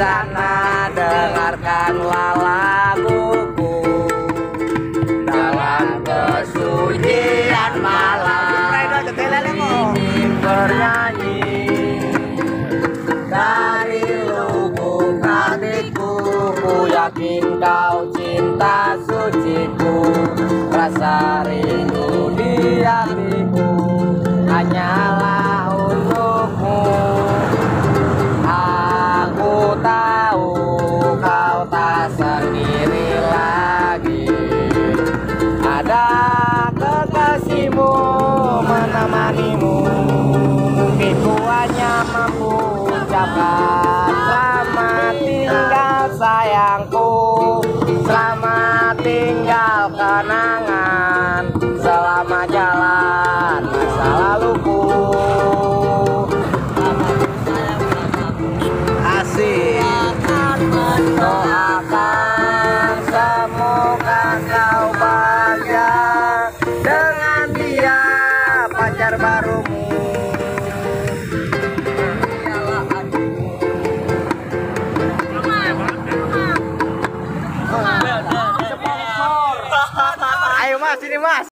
sana dengarkanlah laguku dalam kesucian malam ingin bernyanyi dari lubuk hatiku. Ku yakin kau cinta suciku, rasa rindu di hatiku hanyalah untukmu. Aku tahu kau tak sendiri lagi, ada kekasihmu menemanimu. Mungkin ku hanya mampu ucapkan selamat tinggal sayangku, selamat tinggal kenangan, selamat jalan masa laluku. Asik. Doakan semoga kau bahagia dengan dia pacar barumu. Ayo mas, ini mas.